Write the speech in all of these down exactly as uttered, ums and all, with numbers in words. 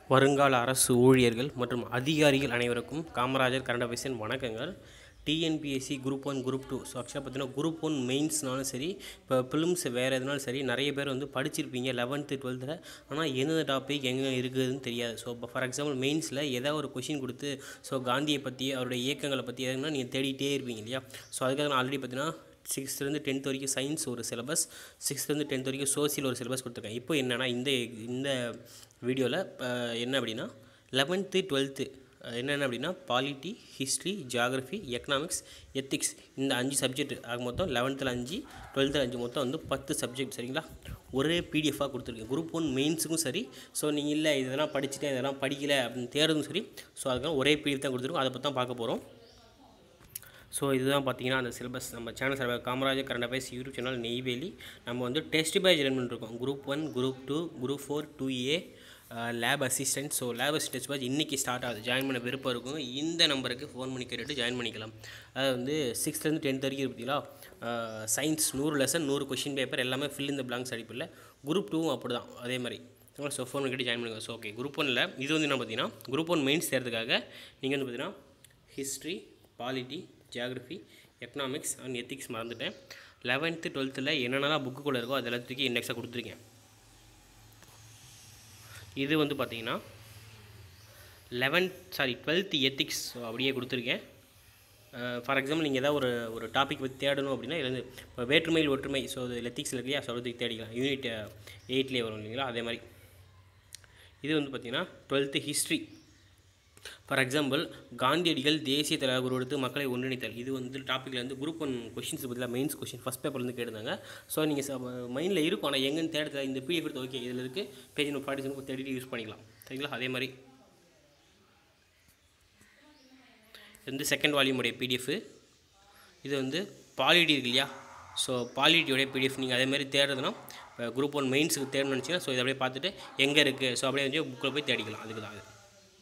வருங்கால அரசு ஊழியர்கள் மற்றும் அதிகாரிகள் அனைவருக்கும் காமராஜர் கரண்ட் அஃபேர்ஸின் வணக்கங்கள். TNPSC group one group two so ஆக்சுவலாக பார்த்தீங்கன்னா குரூப் ஒன் மெயின்ஸ்னாலும் சரி, இப்போ ஃபிலிம்ஸ் வேறு எதுனாலும் சரி, நிறைய பேர் வந்து படிச்சிருப்பீங்க லெவன்த்து டுவெல்த்தில். ஆனால் எந்தெந்த டாபிக் எங்கே இருக்குதுன்னு தெரியாது. ஸோ இப்போ ஃபார் எக்ஸாம்பிள் மெயின்ஸில் ஏதாவது ஒரு கொஷின் கொடுத்து ஸோ காந்தியை பற்றி அவருடைய இயக்கங்களை பற்றி எதுனா நீங்கள் தேடிட்டே இருப்பீங்க இல்லையா. ஸோ அதுக்காக நான் ஆல்ரெடி பார்த்தீங்கன்னா சிக்ஸ்த்லேருந்து டென்த் வரைக்கும் சயின்ஸ் ஒரு சிலபஸ், சிக்ஸ்த்லேருந்து டென்த் வரைக்கும் சோசியல் ஒரு சிலபஸ் கொடுத்துருக்கேன். இப்போ என்னென்னா இந்த இந்த வீடியோவில் என்ன அப்படின்னா லெவன்த்து டுவெல்த்து என்னென்ன அப்படின்னா polity, history, geography, economics, ethics இந்த அஞ்சு சப்ஜெக்ட் ஆக மொத்தம் லெவன்த்தில் அஞ்சு, டுவெல்த்தில் அஞ்சு, மொத்தம் வந்து பத்து சப்ஜெக்ட். சரிங்களா, ஒரே பிடிஎஃபாக கொடுத்துருக்கேன். குரூப் ஒன் மெயின்ஸுக்கும் சரி, ஸோ நீங்கள் இல்லை இதெல்லாம் படிச்சுட்டேன் இதெல்லாம் படிக்கலை அப்படின்னு தேடுறதும் சரி, ஸோ அதுக்காக ஒரே பிடிஎஃப் தான் கொடுத்துருக்கோம். அதை பற்றி தான் பார்க்க போகிறோம். ஸோ இதுதான் பார்த்தீங்கன்னா அந்த சிலபஸ். நம்ம channel sir Kamarajar current affairs YouTube channel Neyveli. நம்ம வந்து டெஸ்ட் பேட்ச் ரன் பண்ணிருக்கோம். Group one, group two, group four, two A, lab assistant. So lab assistant batch இன்றைக்கி ஸ்டார்ட் ஆகுது. ஜாயின் பண்ண விருப்பம் இருக்கும் இந்த நம்பருக்கு ஃபோன் பண்ணி கேட்டுட்டு ஜாயின் பண்ணிக்கலாம். அதாவது வந்து சிக்ஸ்த்லேருந்து டென்த் வரைக்கும் பார்த்தீங்களா, சயின்ஸ் நூறு லெசன், நூறு கொஷின் பேப்பர், எல்லாமே ஃபில் இந்த பிளாங்க்ஸ் அடிப்பில். குரூப் டூவும் அப்படி தான் அதே மாதிரி. ஸோ ஃபோன் பண்ணி கேட்டு ஜாயின் பண்ணுங்கள். ஸோ ஓகே, குரூப் ஒன்னில் இது வந்து என்ன பார்த்தீங்கன்னா குரூப் ஒன் மெயின்ஸ் தேர்றதுக்காக நீங்கள் வந்து பார்த்தீங்கன்னா history, polity, geography, economics and ethics மறந்துட்டேன். லெவன்த்து டுவெல்த்தில் என்னென்னலாம் புக்குக்குள்ளே இருக்கோ அது எல்லாத்துக்கும் இண்டெக்ஸாக கொடுத்துருக்கேன். இது வந்து பார்த்தீங்கன்னா லெவன்த் சாரி டுவெல்த்து எத்திக்ஸ் அப்படியே கொடுத்துருக்கேன். ஃபார் எக்ஸாம்பிள் நீங்கள் ஏதாவது ஒரு ஒரு டாபிக் பற்றி தேடணும் அப்படின்னா இது வந்து இப்போ வேற்றுமையில் ஒற்றுமை, ஸோ அது எத்திக்ஸில் இல்லையா, ஸோ அதுக்கு தேடிக்கலாம். யூனிட் எயிட்லேயே வரும் இல்லைங்களா, அதே மாதிரி. இது வந்து பார்த்திங்கன்னா டுவெல்த்து ஹிஸ்ட்ரி. ஃபார் எக்ஸாம்பிள் காந்தியடிகள் தேசிய தலைவர் உருவெடுத்து மக்களை ஒன்றிணைத்தல். இது வந்து டாப்பிக்கில் வந்து குரூப் ஒன் கொஷின்ஸ் பற்றிலாம் மெயின்ஸ் கொஷின் ஃபஸ்ட் பேப்பர்லேருந்து கேட்டிருந்தாங்க. ஸோ நீங்கள் மைண்டில் இருக்கும், ஆனால் எங்கேன்னு தேடுறது இந்த பிடிஎஃப் எடுத்து ஓகே இதில் இருக்குது பேஜ் நம்பர் ஃபார்ட்டி செவன் தேடிட்டு யூஸ் பண்ணிக்கலாம். சரிங்களா, அதே மாதிரி இது வந்து செகண்ட் வால்யூமுடைய பிடிஎஃப். இது வந்து பாலிட்டி இருக்கு இல்லையா, ஸோ பாலிட்டியோடைய பிடிஎஃப். நீங்கள் அதேமாதிரி தேடுறதுனா இப்போ குரூப் ஒன் மெயின்ஸுக்கு தேடணும்னு நினச்சிங்கன்னா ஸோ இதை அப்படியே பார்த்துட்டு எங்கே இருக்குது ஸோ அப்படியே வந்து புக்கில் போய் தேடிக்கலாம். அதுக்கு தான் இது.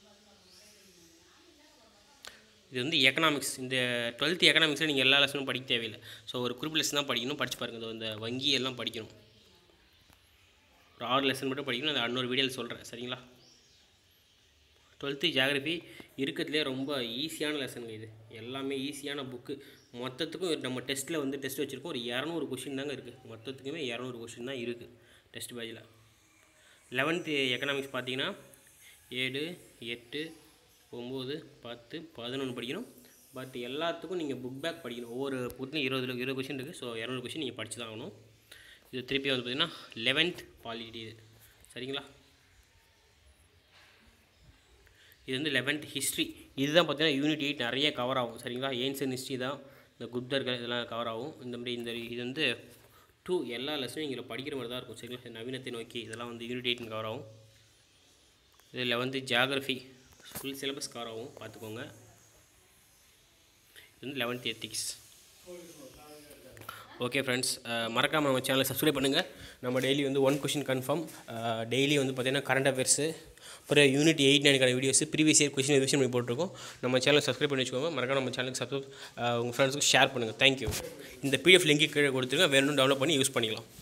இது வந்து எக்கனாமிக்ஸ். இந்த டுவெல்த்து எக்கனாமிக்ஸில் நீங்கள் எல்லா லெசனும் படிக்க தேவையில்லை. ஸோ ஒரு குரூப் லெசன் தான் படிக்கணும், படித்து பாருங்கள். இந்த வங்கி எல்லாம் படிக்கணும், ஒரு ஆறு லெசன் மட்டும் படிக்கணும். அந்த இன்னொரு வீடியோவில் சொல்கிறேன். சரிங்களா, டுவெல்த்து ஜியாகிரஃபி இருக்கிறதுலே ரொம்ப ஈஸியான லெசனுங்க. இது எல்லாமே ஈஸியான புக்கு. மொத்தத்துக்கும் நம்ம டெஸ்ட்டில் வந்து டெஸ்ட் வச்சுருக்கோம். ஒரு இரநூறு கொஷின் தாங்க இருக்குது. மொத்தத்துக்குமே இரநூறு கொஷின் தான் இருக்குது டெஸ்ட் பேஜில். லெவன்த்து எக்கனாமிக்ஸ் பார்த்தீங்கன்னா ஏழு, எட்டு, ஒம்பது, பத்து, பதினொன்று படிக்கணும். பட் எல்லாத்துக்கும் நீங்கள் புக் பேக் படிக்கணும். ஒவ்வொரு புக்கிலும் இருபது இருபது கொஷின் இருக்குது. ஸோ இரநூறு கொஷின் நீங்கள் படித்து தான் ஆகணும். இது திருப்பி வந்து பார்த்திங்கன்னா லெவன்த் பாலிட்டி இது. சரிங்களா, இது வந்து லெவன்த் ஹிஸ்ட்ரி. இதுதான் பார்த்தீங்கன்னா யூனிட் எயிட் நிறைய கவர் ஆகும். சரிங்களா, ஏன்ஷியன்ட் ஹிஸ்ட்ரி தான், இந்த குப்தர்கள் இதெல்லாம் கவர் ஆகும். இந்த மாதிரி இந்த இது வந்து டூ எல்லா லெசனும் இங்கே படிக்கிற மாதிரி தான் இருக்கும். சரிங்களா, நவீனத்தை நோக்கி இதெல்லாம் வந்து யூனிட் எயிட் கவர் ஆகும். இது eleventh geography full syllabus cover ஆகும், பார்த்துக்கோங்க. இது வந்து லெவன்த் எத்திக்ஸ். ஓகே ஃப்ரெண்ட்ஸ், மறக்காமல் நம்ம சேனலை சப்ஸ்கிரைப் பண்ணுங்கள். நம்ம டெய்லி வந்து ஒன் கொஷின் கன்ஃபார்ம், டெய்லி வந்து பார்த்திங்கன்னா கரண்ட் அஃபேர்ஸு, அப்புறம் யூனிட் எயிட் நைனுக்கான videos, previous year question revision பண்ணி போட்டிருக்கோம். நம்ம சேனலை சப்ஸ்கிரைப் பண்ணி வச்சுக்கோங்க. மறக்காம நம்ம சேனலுக்கு சப்ஸ்கிரைப் உங்கள் ஃப்ரெண்ட்ஸுக்கு ஷேர் பண்ணுங்கள். தேங்க்யூ. இந்த பிடிஎஃப் லிங்க்கு கீழே கொடுத்துருங்க, வேணும்னு டவுன்லோட் பண்ணி யூஸ் பண்ணிக்கலாம்.